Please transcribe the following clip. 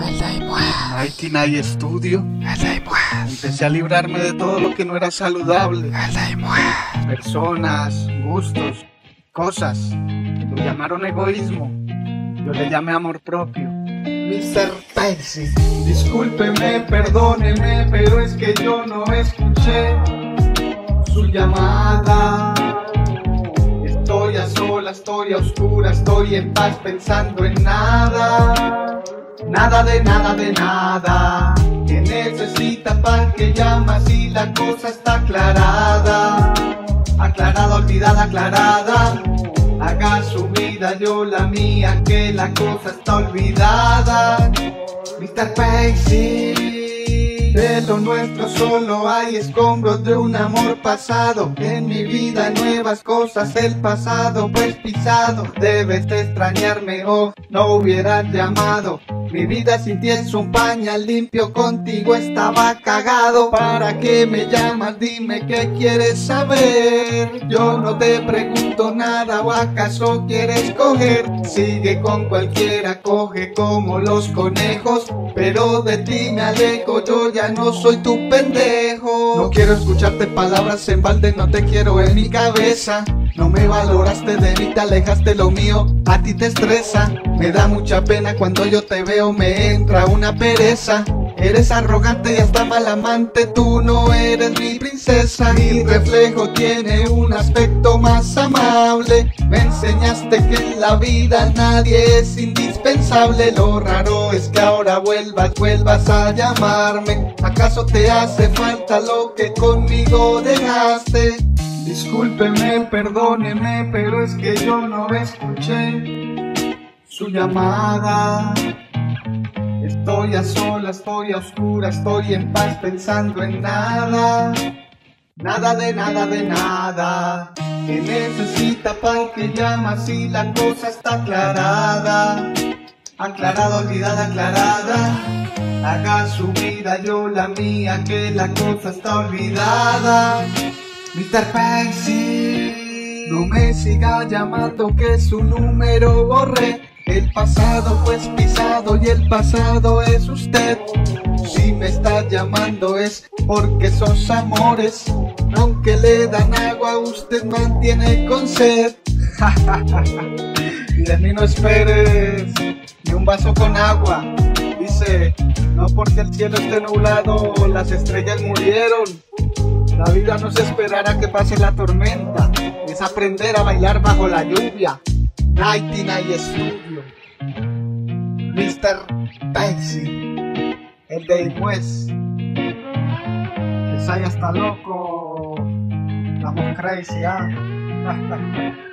El Daimuez. Mighty Night Studio. El Daimuez. Empecé a librarme de todo lo que no era saludable. El Daimuez. Personas, gustos, cosas. Lo llamaron egoísmo. Yo le llamé amor propio. Mr. Percy. Discúlpeme, perdóneme, pero es que yo no escuché su llamada. Estoy a solas, estoy a oscuras, estoy en paz pensando en nada. Nada de nada de nada. Que necesita paz, que llama si la cosa está aclarada. Aclarada, olvidada, aclarada. Haga su vida, yo la mía, que la cosa está olvidada. Mr. Percy, de lo nuestro solo hay escombros de un amor pasado. En mi vida nuevas cosas, el pasado pues pisado. Debes de extrañarme o no hubieras llamado. Mi vida sin ti es un pañal limpio, contigo estaba cagado. ¿Para qué me llamas? Dime qué quieres saber. Yo no te pregunto nada, ¿o acaso quieres coger? Sigue con cualquiera, coge como los conejos. Pero de ti me alejo, yo ya no soy tu pendejo. No quiero escucharte palabras en balde, no te quiero en mi cabeza. No me valoraste de mí, te alejaste, lo mío a ti te estresa. Me da mucha pena cuando yo te veo, me entra una pereza. Eres arrogante y hasta mal amante, tú no eres mi princesa. Mi reflejo tiene un aspecto más amable. Me enseñaste que en la vida nadie es indispensable. Lo raro es que ahora vuelvas a llamarme. ¿Acaso te hace falta lo que conmigo dejaste? Discúlpeme, perdóneme, pero es que yo no escuché su llamada. Estoy a solas, estoy a oscuras, estoy en paz pensando en nada. Nada de nada de nada. Que necesita paz, que llama si la cosa está aclarada. Aclarada, olvidada, aclarada. Haga su vida, yo la mía, que la cosa está olvidada. Mr. Percy, no me siga llamando, que su número borré. El pasado pues pisado y el pasado es usted. Si me está llamando es porque sos amores. Aunque le dan agua, usted mantiene con sed. Y de mí no esperes ni un vaso con agua. Dice, no porque el cielo esté nublado, las estrellas murieron. La vida no es esperar a que pase la tormenta, es aprender a bailar bajo la lluvia. Mighty Night Studio. Mr. Percy, el Daimuez. El Saya está loco. Estamos crazy, ¿ah?